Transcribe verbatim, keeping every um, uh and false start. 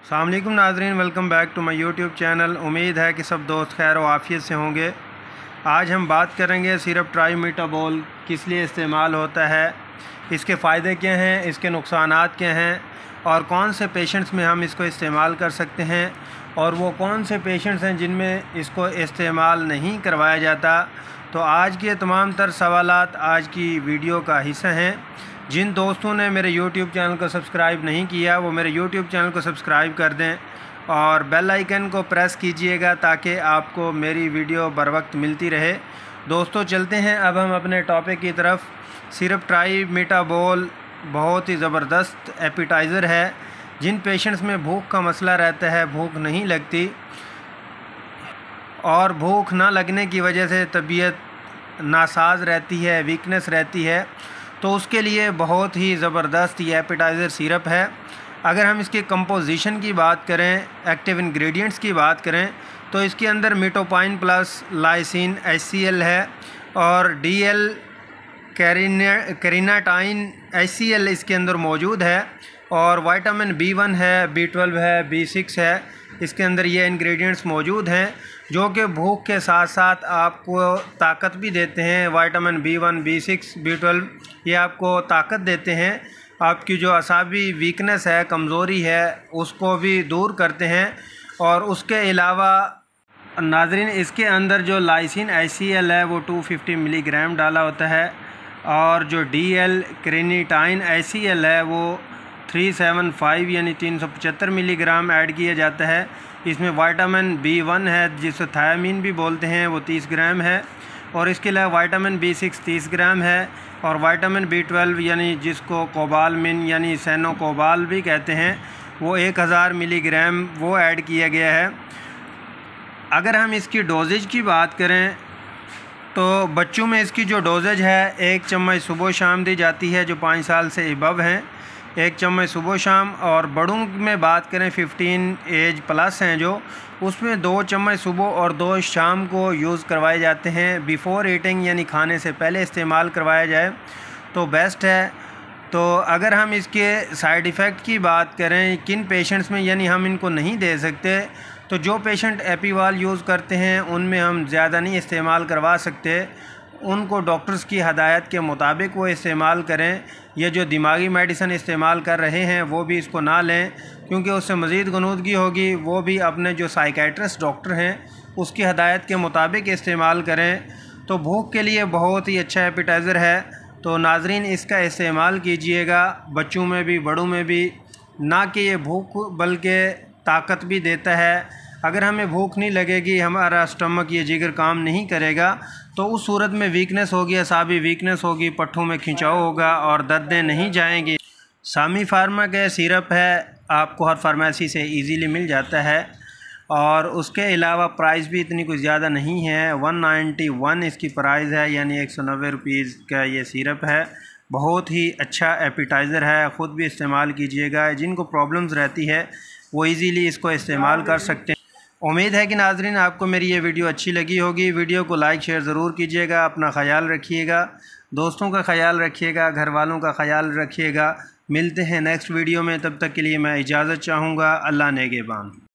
अस्सलाम वालेकुम नाज़रीन, welcome back to my YouTube channel. उम्मीद है कि सब दोस्त खैर व आफियत से होंगे। आज हम बात करेंगे सिरप ट्राईमीटाबोल किस लिए इस्तेमाल होता है, इसके फ़ायदे क्या हैं, इसके नुकसानात क्या हैं और कौन से पेशेंट्स में हम इसको इस्तेमाल कर सकते हैं और वो कौन से पेशेंट्स हैं जिनमें इसको इस्तेमाल नहीं करवाया जाता। तो आज के तमाम तर सवालात आज की वीडियो का हिस्सा हैं। जिन दोस्तों ने मेरे यूट्यूब चैनल को सब्सक्राइब नहीं किया वो मेरे यूट्यूब चैनल को सब्सक्राइब कर दें और बेल आइकन को प्रेस कीजिएगा ताकि आपको मेरी वीडियो बर वक्त मिलती रहे। दोस्तों चलते हैं अब हम अपने टॉपिक की तरफ। सिरप ट्राईमीटाबोल बहुत ही ज़बरदस्त एपिटाइज़र है। जिन पेशेंट्स में भूख का मसला रहता है, भूख नहीं लगती और भूख ना लगने की वजह से तबीयत नासाज रहती है, वीकनेस रहती है, तो उसके लिए बहुत ही ज़बरदस्त ये एपिटाइज़र सिरप है। अगर हम इसकी कंपोजिशन की बात करें, एक्टिव इंग्रेडिएंट्स की बात करें, तो इसके अंदर मिटोपाइन plus lysine H C L है और D L carnitine H C L इसके अंदर मौजूद है और विटामिन बी वन है, बी ट्वेल्व है, बी सिक्स है। इसके अंदर ये इंग्रेडिएंट्स मौजूद हैं जो कि भूख के साथ साथ आपको ताकत भी देते हैं। Vitamin B one, B six, B twelve ये आपको ताकत देते हैं। आपकी जो असाबी वीकनेस है, कमज़ोरी है, उसको भी दूर करते हैं। और उसके अलावा नाज़रीन इसके अंदर जो लाइसिन एच सी एल है वो टू फिफ्टी मिलीग्राम डाला होता है और जो D L carnitine H C L है वो थ्री सेवन फाइव यानी तीन सौ पचहत्तर मिलीग्राम ऐड किया जाता है। इसमें विटामिन बी वन है जिसे थायामीन भी बोलते हैं, वो तीस ग्राम है और इसके अलावा विटामिन बी सिक्स तीस ग्राम है और विटामिन बी ट्वेल्व यानी जिसको कोबालमिन यानी सैनो कोबाल भी कहते हैं वो एक हज़ार मिलीग्राम वो ऐड किया गया है। अगर हम इसकी डोजेज की बात करें तो बच्चों में इसकी जो डोजेज है एक चम्मच सुबह शाम दी जाती है जो पाँच साल से अबव हैं, एक चम्मच सुबह शाम। और बड़ों में बात करें फिफ्टीन एज प्लस हैं जो, उसमें दो चम्मच सुबह और दो शाम को यूज़ करवाए जाते हैं। बिफ़ोर ईटिंग यानी खाने से पहले इस्तेमाल करवाया जाए तो बेस्ट है। तो अगर हम इसके साइड इफ़ेक्ट की बात करें किन पेशेंट्स में यानी हम इनको नहीं दे सकते, तो जो पेशेंट एपीवाल यूज़ करते हैं उनमें हम ज़्यादा नहीं इस्तेमाल करवा सकते। उनको डॉक्टर्स की हदायत के मुताबिक वो इस्तेमाल करें। ये जो दिमागी मेडिसिन इस्तेमाल कर रहे हैं वो भी इसको ना लें क्योंकि उससे मज़ीद गनूदगी होगी। वो भी अपने जो साइकेट्रिस्ट डॉक्टर हैं उसकी हदायत के मुताबिक इस्तेमाल करें। तो भूख के लिए बहुत ही अच्छा एपिटाइज़र है। तो नाज़रीन इसका इस्तेमाल कीजिएगा, बच्चों में भी बड़ों में भी। ना कि ये भूख बल्कि ताकत भी देता है। अगर हमें भूख नहीं लगेगी, हमारा स्टमक ये जिगर काम नहीं करेगा, तो उस सूरत में वीकनेस होगी, असाबी वीकनेस होगी, पट्ठों में खिंचाव होगा और दर्दें नहीं जाएंगी। सामी फार्मा का सिरप है, आपको हर फार्मेसी से इजीली मिल जाता है और उसके अलावा प्राइस भी इतनी कुछ ज़्यादा नहीं है। वन नाइन्टी वन इसकी प्राइस है यानी एक सौ नब्बे रुपीज़ का ये सिरप है। बहुत ही अच्छा एपिटाइज़र है, ख़ुद भी इस्तेमाल कीजिएगा। जिनको प्रॉब्लम्स रहती है वो इजीली इसको इस्तेमाल कर सकते हैं। उम्मीद है कि नाज़रीन आपको मेरी ये वीडियो अच्छी लगी होगी। वीडियो को लाइक शेयर ज़रूर कीजिएगा। अपना ख्याल रखिएगा, दोस्तों का ख्याल रखिएगा, घर वालों का ख्याल रखिएगा। मिलते हैं नेक्स्ट वीडियो में, तब तक के लिए मैं इजाज़त चाहूँगा। अल्लाह नेगेबान।